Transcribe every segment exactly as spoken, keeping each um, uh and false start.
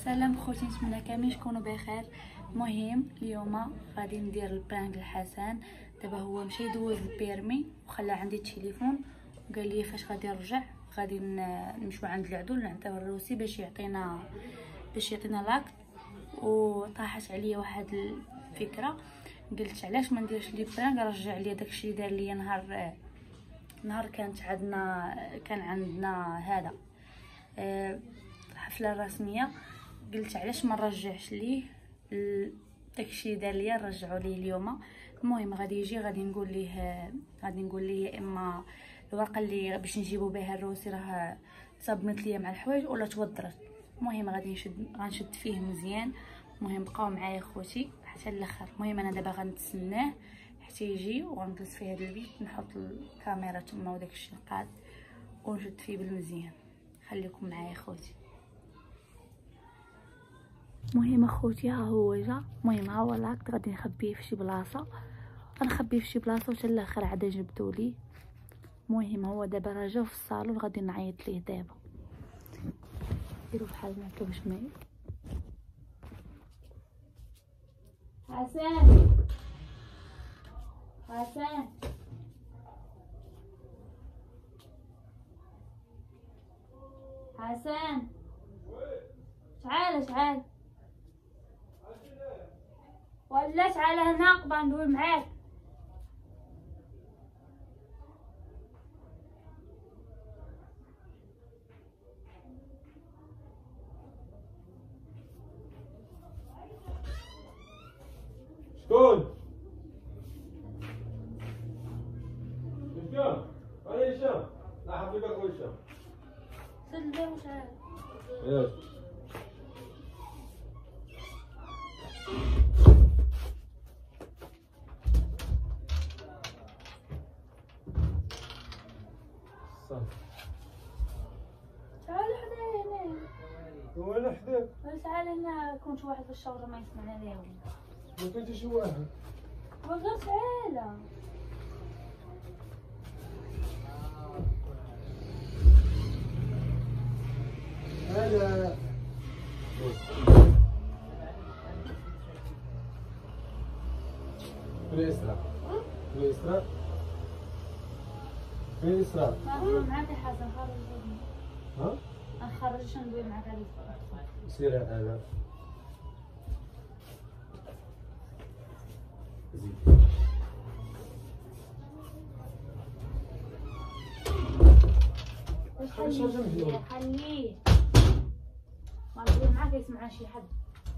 سلام خوتي، نتمنى كاملين تكونوا بخير. المهم اليوم غادي ندير البرانك لحسن. دابا هو مشى يدوز البيرمي وخلى عندي التليفون وقال لي فاش غادي نرجع غادي نمشيو عند العدول نعطيو الروسي باش يعطينا باش يعطينا لاكت. وطاحت عليا واحد الفكره، قلت علاش ما نديرش لي برانك رجع لي داكشي اللي دار لي نهار نهار كانت عندنا كان عندنا هذا الحفله الرسميه. قلت علاش ما نرجعش ليه داكشي دار ليا نرجعو ليه اليوم. المهم غادي يجي غادي نقول ليه غادي نقول ليه يا اما الورقه اللي باش نجيبو بها الروسي راه تصبنت ليا مع الحوايج ولا توضرت. المهم غادي نشد غنشد فيه مزيان. المهم بقاو معايا خوتي حتى الاخر. المهم انا دابا غنتسناه حتى يجي وغنجلس في هذا البيت نحط الكاميرا تما وداكشي نقاد ونشد فيه بالمزيان. خليكم معايا خوتي. المهم اخوتي ها هو جا. المهم ها هو لاكت غادي نخبيه في شي بلاصه غنخبيه في شي بلاصه وحتى الاخر عاد جبدو لي. المهم هو دابا راه جا في الصالون غادي نعيط ليه دابا. ديروا بحال هكا باش ما حسن حسن حسن تعال تعال ولا تعال هنا قبل ندوي معاك. شكون؟ هشام؟ أنا هشام، لا حبيبك هو هشام. سد الباب وتعال. ياك. صافي. تعال حدايا هنا. وأنا حداك. تعال هنا كنت واحد في الشوارع ما يسمعنا ليه. ما كنتش واحد. وغير تعالى. هلا. فين إسراء؟ فين إسراء؟ فين إسراء؟ ما معاك حسن خرج. ها؟ نخرجش ندوي معاك على سير أنا. زيد. خليه خليه ما ندوي معاك يسمع شي حد.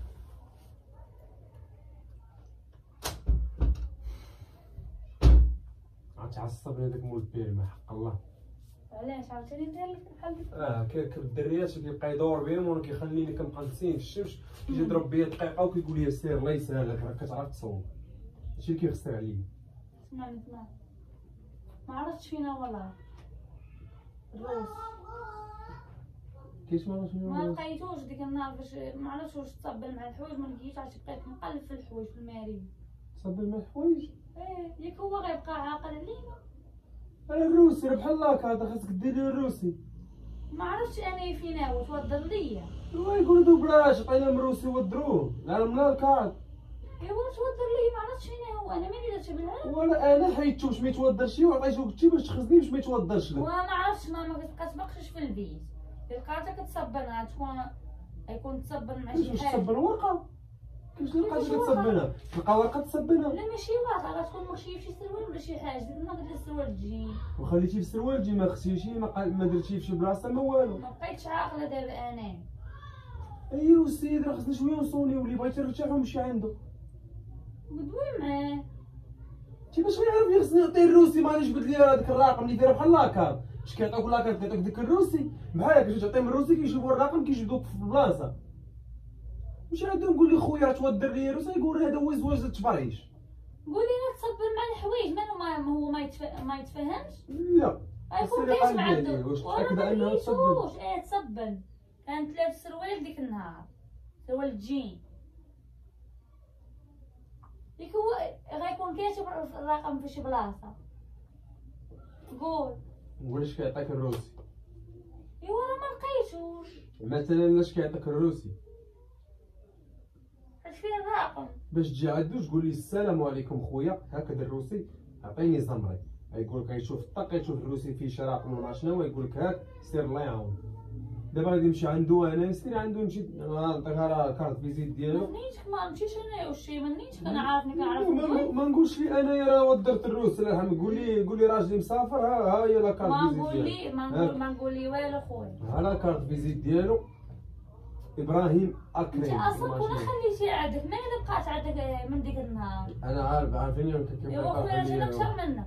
عتعصبني هذاك مول البيرما حق الله. علاش عاوتاني ندير لك بحال اه كيركب الدريات كيبقى يدور بهم وانا كيخليني كنبقى نسين في الشمس يجي يضرب بيا دقيقه وكيقول لي سير الله يسهلك راه كتعرف تصوب. هادشي اللي كيخسر عليا. اسمعني اسمعني ما عرفتش فينا والله الروس كيفاش ما عرفتش ما لقيتوش ديك النهار باش ما عرفتش واش تصبل مع الحوايج ما لقيتش عاد بقيت نقلب في الحوايج في المارين. تصبل مع الحوايج؟ ايه ياك هو غيبقى عاقل علينا. انا الروسي راه بحال هكا هذا خاصك ديري الروسي. ما عرفتش انا فينا وتوضر ليا. هو يقولوا دوبلاج عطينا من الروسي ودروه العالم لا الكارت. ايوا توضر ليا ما عرفتش فينا هو انا ملي درت بالعالم. ولا انا حيدتو باش ما يتوضرش وعطيتو قلتي باش تخزني باش ما يتوضرش لك. وما عرفتش ماما كتبقاش في البيت الكارت كتصبر تكون يكون تصبر مع شي باش حاجه. تصبر ورقه كيفاش الورقه كتصبنها؟ تلقى ورقه تصبنها. لا ماشي ورقه غتكون مخشيه في شي سروال ولا شي حاجه. ديك النهار قلت السروال تجي وخليتيه في السروال تجي ما خسيتيه ما, قال... ما درتيه في شي بلاصه ما والو. ما بقيتش عاقله دابا انا. ايوا السيد راه خصنا شويه نصونيو اللي بغيتي نرتاح ونمشي عنده. ودوي معاه كيفاش غيعرف يخصني نعطيه الروسي ما يجبد لي هذاك الرقم اللي دايره بحال لاكار. اش كيعطيوك لاكار كيعطيوك ديك الروسي بحال هكا كتجي تعطيهم الروسي كيجيبوا الرقم كيجبدوك في البلاصه. مش عاد نقول لي خويا راه توضر لي الروسي يقول هذا هو زواج التبريش. قولي لا تصبر مع الحوايج مالو ما هو ما, يتف... ما يتفهمش. لا غيكون كاش عنده واش وانا تاكد ما انها تصبر؟ لقيتوش. ايه تصبن كانت لابس سروال ديك النهار سروال الجين. ديك هو غيكون كاتب الرقم في شي بلاصه. قول واش كيعطيك الروسي؟ ايوا راه ما لقيتوش. مثلا اش كيعطيك الروسي؟ راقم باش تجي عندو تقول لي السلام عليكم خويا هكذا الروسي عطيني زمري، يقول لك يشوف الطق يشوف الروسي فيه شي رقم ولا شنو يقول لك هاك سير الله يعاون. دابا غادي نمشي عندو انا نسير عندو نمشي نعطيها راه كارت فيزيت ديالو. منيش ما نمشيش انايا وشي منيش كنعرفني كنعرف ما نقولش لي انايا راه ودرت الروس الله يرحمك، قول لي قول لي راجلي مسافر ها ها هي لا كارت ما فيزيت نقول ديالو. لي ما نقول ما نقول لي والو خويا. ها لا كارت فيزيت ديالو ابراهيم اكرم. انت اصلا كون خليتي عندك ما الا بقات عندك من ديك النهار. انا عارف عارفيني كيف ايوا خويا جينا اكثر منك.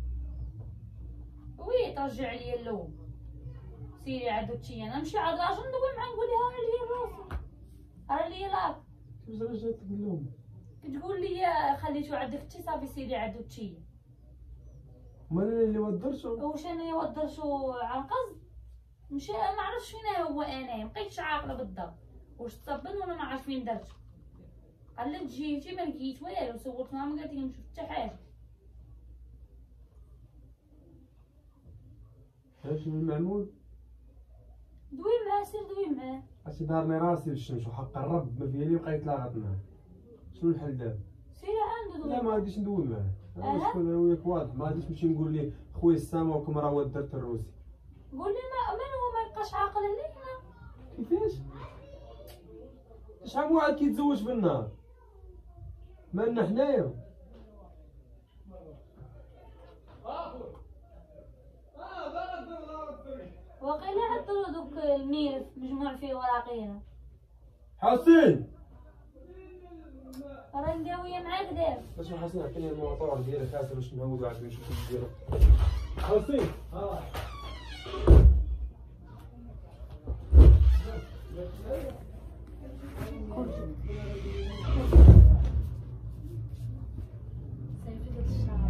وي ترجع لي اللوم سيري عندو تشي انا نمشي عند راجل ندوي معاه نقول لها راه لي الروسي راه لي لاك. كيفاش رجعت اللوم؟ تقول لي خليتو عندك تشي صافي سيري عندو تشي. مال انا اللي ودرتو؟ واش انايا ودرتو عن قصد؟ مشى ما عرفتش فين هو انايا مبقيتش عاقله بالضبط واش تصبن ولا ما عرفت فين درتو. قال لي جيتي ما لقيت والو صورت معاه ما قالت لي ما شفت حتى حاجه. عرفتي من المعمول؟ دوي معاه سير دوي معاه. عرفتي دارني راسي بالشمس وحق الرب ما فيها لي بقيت لاغط معاه. شنو الحل دابا؟ سير عنده دوي. لا ما غاديش ندوي معاه. أه؟ شكون انا وياك واضح ما غاديش نمشي نقول ليه خويا السلام عليكم راه ودرت الروسي. قول لي ما من هو ما يبقاش عاقل علينا. كيفاش؟ شحال من واحد كيتزوج بالنهار؟ مالنا حنايا؟ واقيلا عطلو دوك الميرف مجموع فيه وراقينا. حسين راه نداوية معاك دابا. باش حسين عطيني الموطور ديالك هاكا باش نهود واحد نشوف ديالو. حسين ها صيفي داك الشهر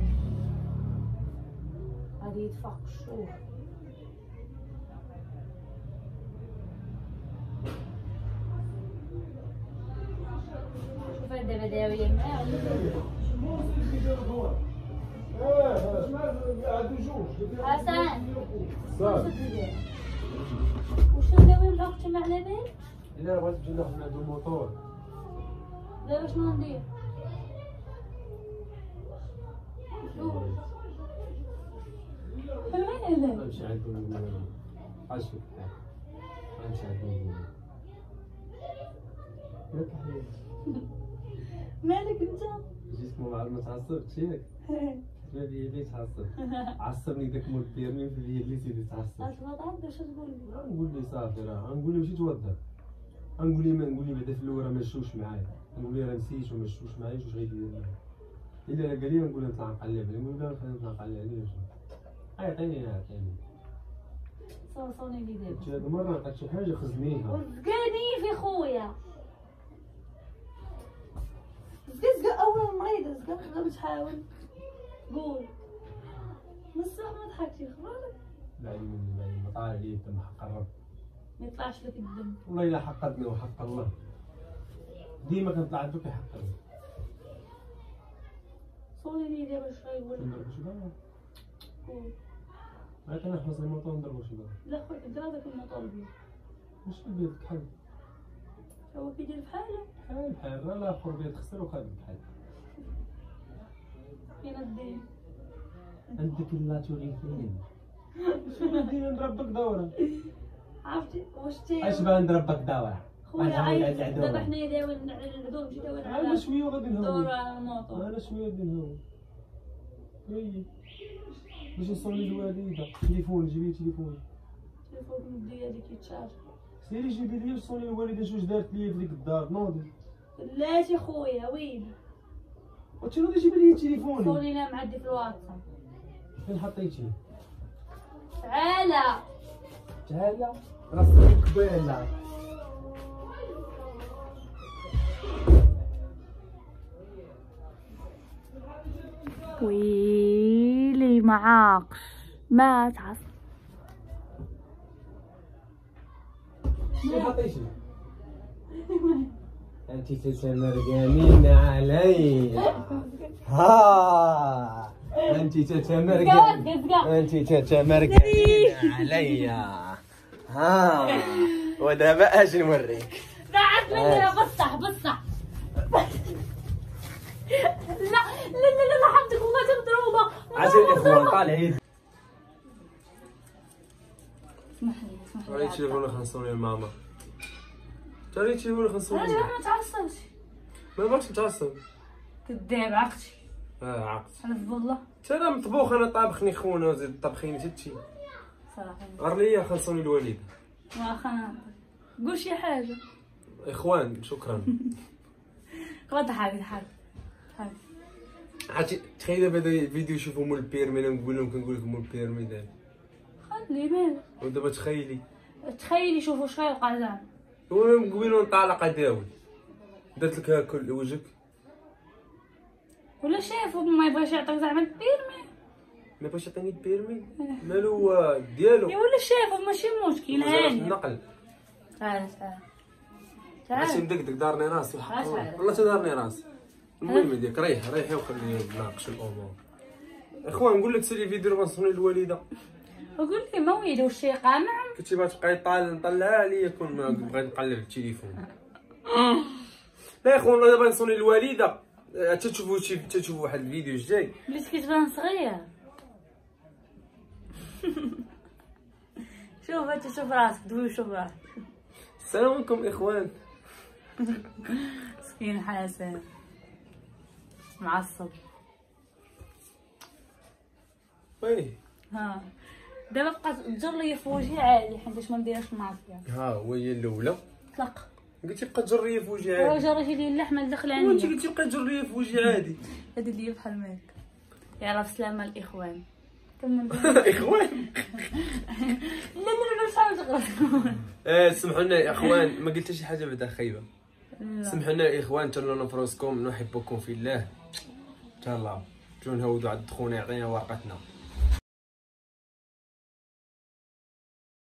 غادي يتفاق الشهور. شوف دابا داوية معاه حسن صافي. واش نداوي الاخت مع لاباس؟ لا بغيت نجي ناخذ من عندو الموطور. دابا شنو ندير؟ شوف هلا نمشي عندو عاشك نمشي عندو ياك حبيبي. مالك انت؟ جيت مع ما تعصبتش ياك؟ ما بيا ليه تعصب؟ عصبني داك مول البيرمي في بيا اللي سيدي تعصب. اصلا تعرف اش تقول لي؟ نقول لي صافي راه نقول لي مشيت توضى. نقول لي ما نقول لي بعدا في الاول راه ما مشوش معايا، نقول لي راه نسيت وما مشوش معايا واش غيدير معايا. الا قال لي نقول له نطلع نقلب عليه، نقول له خلينا نطلع نقلب عليه واش. عيطيني عيطيني. صوصوني لي دابا. هاد المره لقيت شي حاجه خزنيها. وزقاني في خويا. زقا زقا اول مريضه زقا غير تحاول. قول. نصح ما ضحكتي خبارك. لا يمين لا يمين طالع لي الدم حق الرب. ما يطلعش لك الدم. والله الا حقدني وحق الله. ديما كنطلع عندو كيحقرني. صوني لي دابا اش غيقول. ندير شي بان. قول. عيط انا خلص الموطور ندير شي بان. لا خويا دير هذاك الموطور بيه. واش البيت بحال هو كيدير بحالو. بحال بحال راه الاخر بيت خسر وخد بحال. فين الدين؟ عندك اللاتوري فين؟ شنو ندير نضربك دورة؟ عرفتي واش تي اش بغا نضربك دورة؟ خويا عيط دابا حنايا داوي على العدو نمشي داوي على انا شوية وغادي نهوي. دور على الموطور. انا شوية غادي نهوي. وي باش نصوني الوالدة. تليفون جيبي تليفون. التليفون ديالي كيتشارج. سيري جيبي لي صوني الوالدة شوش دارت ليا في ديك الدار نوضي. بلاتي خويا وين؟ وشنو غادي جيبي لي تليفوني؟ صوني انا معدي في الواتساب. فين حطيتيه؟ تعالى. تعالى راسك قبالة. ويلي معاقش ما تعصب. فين حطيتيه؟ انت تتمرقانين علي. ها انت تتمرقانين انت تتمرقانين علي. ها ودابا اجي نوريك. بعد مني بصح بصح عاجل الاخوان طالعين. اسمح لي اسمح لي. ريت تليفون خلصوني ماما. ريت تليفون خلصوني. راجل ما تعصبش. ما باغيش نتعصب. كذاب عقتي. اه عقت. حلف بالله. انا مطبوخ انا طابخني خونا وزيد طابخيني حتى شي. صراحه. غير ليا خلصوني الوالده. واخا قول شي حاجه. اخوان شكرا. ضحك ضحك ضحك. عرفتي تخيل دابا الفيديو يشوفوا مول البيرمي انا نقول لهم كنقول لكم مول البيرمي دابا. خلي مالك. ودابا تخيلي. تخيلي شوفوا شحال قزام. وانا قبيله نطالق داوي. درت لك هاكل وجهك. ولا شاف ما يبغاش يعطيك زعما البيرمي. ما بغاش يعطيني البيرمي مالو هو ديالو. يا ولا شاف ماشي مشكل هاني. النقل. تعال تعال. ماشي تعال. مدقدق دارني راسي تعال تعال. والله تدارني راسي. المهم ديك ريح ريحي وخليني نناقش الامور. اخوان نقول لك سيري فيديو بنصوني الوالده. وقول لي مويلي واش شي قامع. كنتي بغا تبقاي نطلعها عليا كون ما بغيت نقلب التليفون. لا يا اخوان دابا نصوني الوالده حتى تشوفوا شي حتى تشوفوا واحد الفيديو الجاي. بليت كتبان صغير. شوف انت شوف راسك دوي شوف راسك. السلام عليكم اخوان. مسكين حسن معصب. وي ها دابا بقات تجر ليا في وجهي عادي حيت ما نديرش المعصيه. ها هو هي الاولى. طلق. قلتي بقى تجريه في وجهي راه عادي. جريتي لي اللحمه الدخلانيه. وانت قلتي بقى تجريه في وجهي عادي. هادي اللي بحال ماك. يلا بسلامه الاخوان. كمل. اخوان. لا لا لا صافي تقرا. اه سمحوا لنا يا اخوان ما قلت شي حاجه بعدا خايبه. سمحوا لنا يا اخوان تهلاو في راسكم نحبكم في الله. تهلاو جو نهودو عند خونا يعطينا ورقتنا.